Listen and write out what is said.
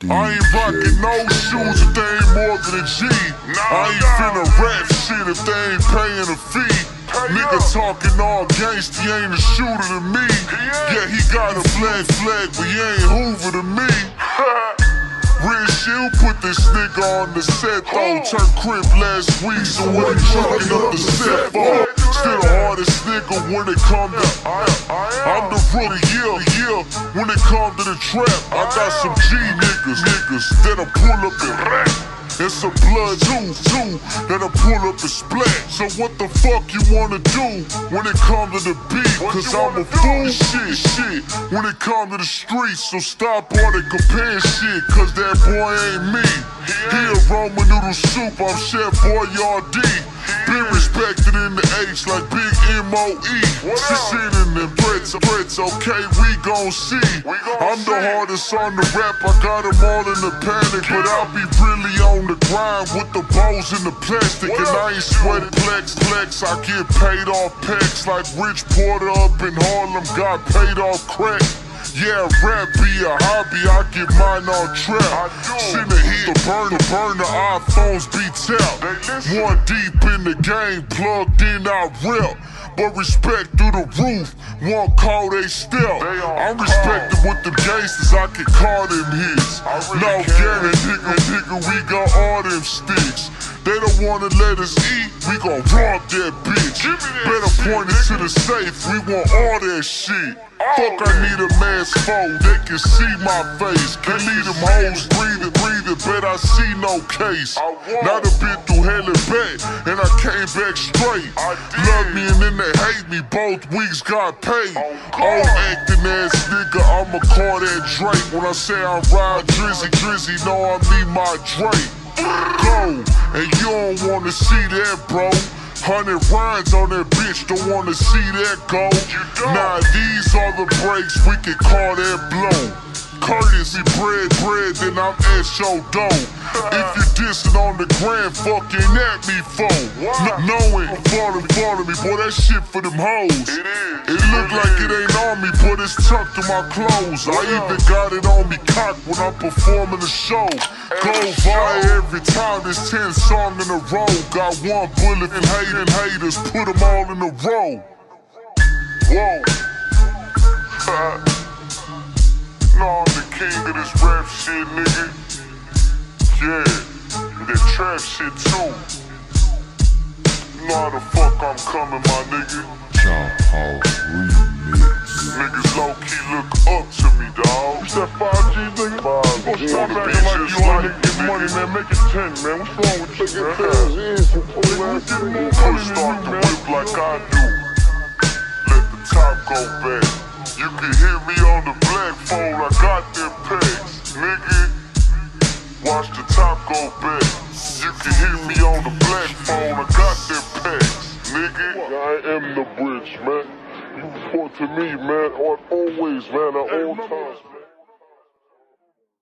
I ain't rockin' no shoes if they ain't more than a G. I ain't finna rap shit if they ain't paying a fee. Nigga talking all gangsta, he ain't a shooter to me. Yeah, he got a flag, but he ain't Hoover to me. Real shit, put this nigga on the set though. Turned crib last week, so when he truckin' up the set for. Still the hardest nigga when it come to I'm the rookie, yeah. When it come to the trap, I got some G niggas that'll pull up and rap. And some blood too, that'll pull up and splat. So what the fuck you wanna do when it come to the beat? Cause I'm a fool, shit, when it come to the streets. So stop all the compare shit, cause that boy ain't me. He a Roman noodle soup, I'm Chef Boyardee. Been respected in the H like Big M.O.E. Shit in them threats, okay, we gon' see. I'm the hardest on the rap, I got them all in the panic. But I'll be really on the grind with the bows in the plastic. And I ain't sweating flex, I get paid off packs. Like Rich Porter up in Harlem got paid off crack. Yeah, rap be a hobby, I get mine on trap. Send a hit, the burner, iPhones be tapped. One deep in the game, plugged in, I rep. But respect through the roof, one call they step. I'm respected with the gangsters, I can call them hits. No Gary, nigga, we got all them sticks. They don't wanna let us eat, we gon' rob that bitch. Better point it to the safe, we want all that shit. Fuck, I need a mask phone, they can see my face. Can leave them hoes breathing, bet I see no case. Now the been through hell and back, and I came back straight. Love me and then they hate me, both weeks got paid. Old acting ass nigga, I'ma call that Drake. When I say I ride Drizzy, know I need my Drake. Go, and you don't wanna see that, bro. 100 rounds on that bitch, don't wanna see that go. Nah, these are the breaks, we can call that blow. Courtesy bread, then I'm at your door. If you dissing on the gram, fucking at me phone. Knowing, follow me, boy, that shit for them hoes. It look like it ain't on me, but it's tucked in my clothes. I even got it on me cocked when I'm performing the show. Go viral every time, there's 10 songs in a row. Got one bullet and haters, put them all in a row. Whoa. No, I'm the king of this rap shit, nigga. Yeah, that trap shit too. You know how the fuck I'm coming, my nigga. John Remix. Niggas low-key look up to me, dawg. You that 5G, nigga? 5G. You gon' start acting like you ain't getting money, man. Make it 10, man. What's wrong with you, man? First start the whip like I do. Let the top go back. You can hear me on the black phone, I got them pegs, nigga. Watch the top go back. You can hear me on the black phone, I got them pegs, nigga. I am the bridge, man. You report to me, man, always, man, at all times.